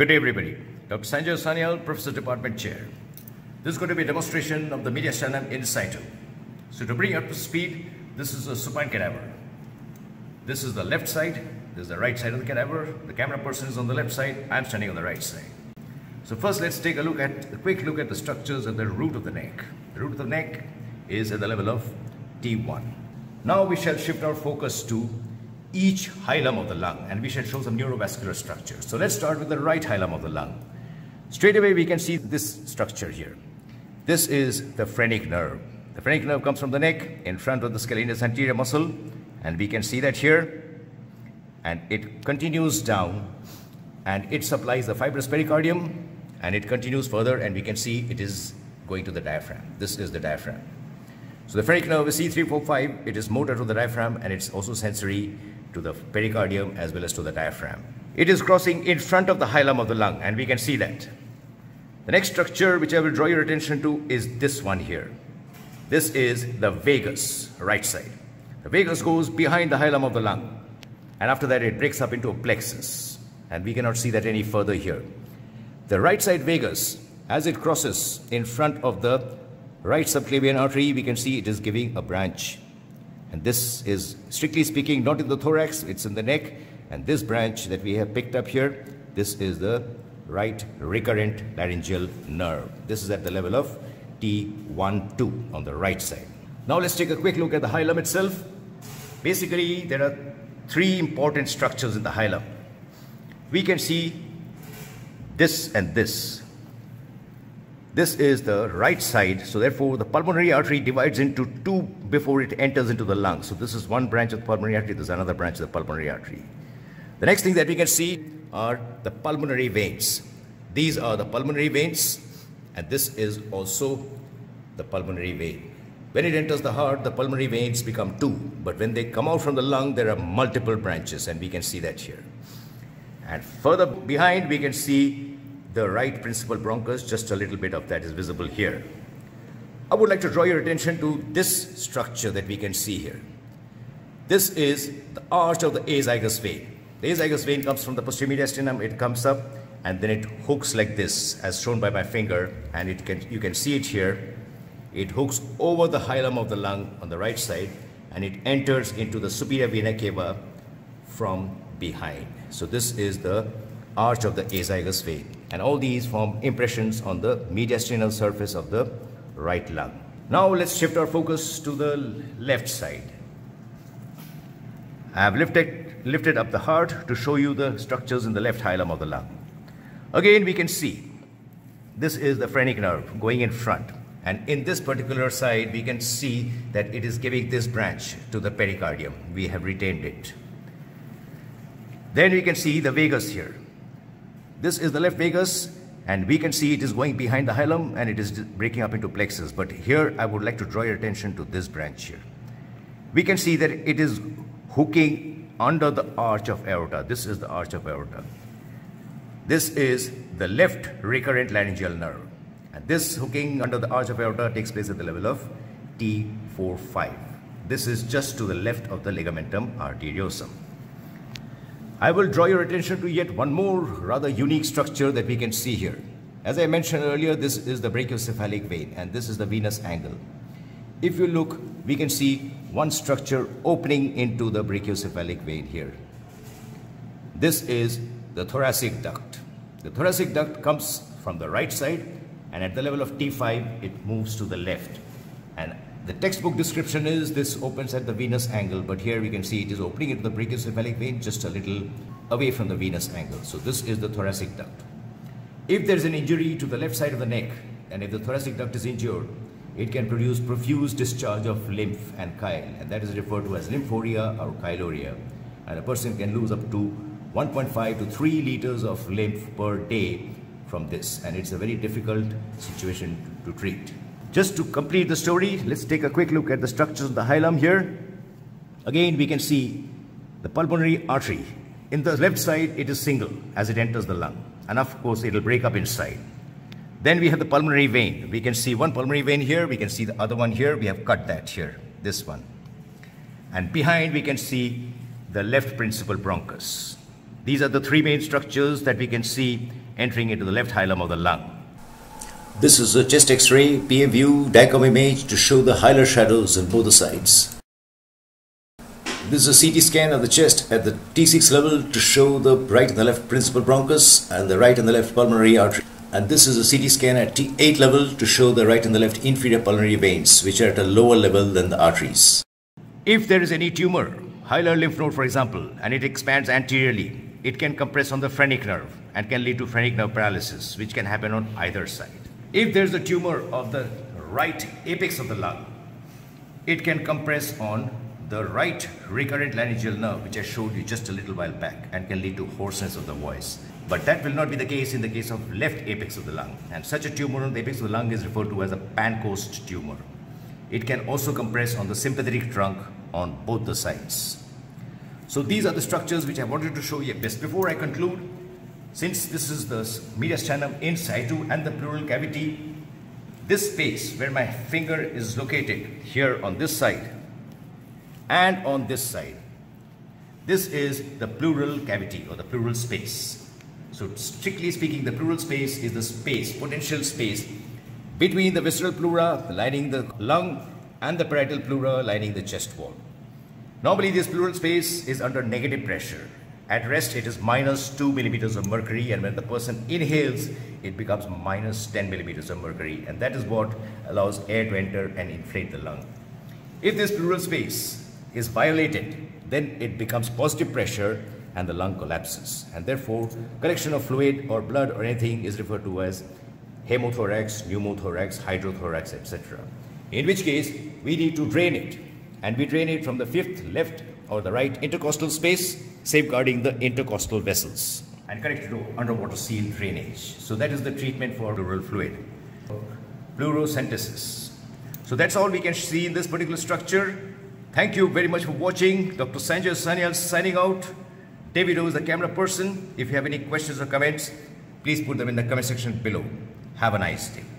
Good day, everybody. Dr. Sanjoy Sanyal, Professor Department Chair. This is going to be a demonstration of the mediastinum in situ. So to bring you up to speed, this is a supine cadaver. This is the left side, this is the right side of the cadaver. The camera person is on the left side, I'm standing on the right side. So first let's take a quick look at the structures at the root of the neck. The root of the neck is at the level of T1. Now we shall shift our focus to each hilum of the lung and we shall show some neurovascular structures. So let's start with the right hilum of the lung. Straight away we can see this structure here. This is the phrenic nerve. The phrenic nerve comes from the neck in front of the scalenus anterior muscle, and we can see that here, and it continues down and it supplies the fibrous pericardium, and it continues further and we can see it is going to the diaphragm. This is the diaphragm. So the phrenic nerve is C345, it is motor to the diaphragm and it's also sensory to the pericardium as well as to the diaphragm. It is crossing in front of the hilum of the lung and we can see that. The next structure which I will draw your attention to is this one here. This is the vagus, right side. The vagus goes behind the hilum of the lung and after that it breaks up into a plexus and we cannot see that any further here. The right side vagus, as it crosses in front of the right subclavian artery, we can see it is giving a branch. And this is, strictly speaking, not in the thorax, it's in the neck. And this branch that we have picked up here, this is the right recurrent laryngeal nerve. This is at the level of T12 on the right side. Now let's take a quick look at the hilum itself. Basically, there are three important structures in the hilum. We can see this and this. This is the right side, so therefore the pulmonary artery divides into two before it enters into the lung. So this is one branch of the pulmonary artery, this is another branch of the pulmonary artery. The next thing that we can see are the pulmonary veins. These are the pulmonary veins, and this is also the pulmonary vein. When it enters the heart, the pulmonary veins become two, but when they come out from the lung, there are multiple branches, and we can see that here. And further behind, we can see the right principal bronchus, just a little bit of that is visible here. I would like to draw your attention to this structure that we can see here. This is the arch of the azygous vein. The azygous vein comes from the posterior mediastinum, it comes up and then it hooks like this as shown by my finger, and you can see it here. It hooks over the hilum of the lung on the right side and it enters into the superior vena cava from behind. So this is the arch of the azygous vein, and all these form impressions on the mediastinal surface of the right lung. Now let's shift our focus to the left side. I have lifted up the heart to show you the structures in the left hilum of the lung. Again we can see this is the phrenic nerve going in front, and in this particular side we can see that it is giving this branch to the pericardium. We have retained it. Then we can see the vagus here. This is the left vagus and we can see it is going behind the hilum and it is breaking up into plexus. But here I would like to draw your attention to this branch here. We can see that it is hooking under the arch of aorta. This is the arch of aorta. This is the left recurrent laryngeal nerve. And this hooking under the arch of aorta takes place at the level of T45. This is just to the left of the ligamentum arteriosum. I will draw your attention to yet one more rather unique structure that we can see here. As I mentioned earlier, this is the brachiocephalic vein and this is the venous angle. If you look, we can see one structure opening into the brachiocephalic vein here. This is the thoracic duct. The thoracic duct comes from the right side and at the level of T5, it moves to the left. And the textbook description is this opens at the venous angle, but here we can see it is opening into the brachiocephalic vein just a little away from the venous angle. So this is the thoracic duct. If there is an injury to the left side of the neck, and if the thoracic duct is injured, it can produce profuse discharge of lymph and chyle, and that is referred to as Lymphorrhea or Chylorrhea. And a person can lose up to 1.5 to 3 liters of lymph per day from this, and it's a very difficult situation to treat. Just to complete the story, let's take a quick look at the structures of the hilum here. Again, we can see the pulmonary artery. In the left side, it is single as it enters the lung. And of course, it will break up inside. Then we have the pulmonary vein. We can see one pulmonary vein here. We can see the other one here. We have cut that here, this one. And behind, we can see the left principal bronchus. These are the three main structures that we can see entering into the left hilum of the lung. This is a chest X-ray, PA view, diacom image to show the hilar shadows on both the sides. This is a CT scan of the chest at the T6 level to show the right and the left principal bronchus and the right and the left pulmonary artery. And this is a CT scan at T8 level to show the right and the left inferior pulmonary veins, which are at a lower level than the arteries. If there is any tumor, hilar lymph node for example, and it expands anteriorly, it can compress on the phrenic nerve and can lead to phrenic nerve paralysis, which can happen on either side. If there is a tumor of the right apex of the lung, it can compress on the right recurrent laryngeal nerve, which I showed you just a little while back, and can lead to hoarseness of the voice. But that will not be the case in the case of left apex of the lung. And such a tumor on the apex of the lung is referred to as a Pancoast tumor. It can also compress on the sympathetic trunk on both the sides. So these are the structures which I wanted to show you. Just before I conclude, since this is the mediastinum in situ and the pleural cavity, this space where my finger is located here on this side and on this side, this is the pleural cavity or the pleural space. So strictly speaking, the pleural space is the space, potential space between the visceral pleura lining the lung and the parietal pleura lining the chest wall. Normally this pleural space is under negative pressure. At rest it is -2 millimeters of mercury, and when the person inhales it becomes -10 millimeters of mercury, and that is what allows air to enter and inflate the lung. If this pleural space is violated, then it becomes positive pressure and the lung collapses, and therefore collection of fluid or blood or anything is referred to as hemothorax, pneumothorax, hydrothorax, etc. In which case we need to drain it, and we drain it from the fifth left or the right intercostal space, safeguarding the intercostal vessels, and connect it to underwater seal drainage. So that is the treatment for pleural fluid. Pleurocentesis. So that's all we can see in this particular structure. Thank you very much for watching. Dr. Sanjoy Sanyal signing out. David is the camera person. If you have any questions or comments, please put them in the comment section below. Have a nice day.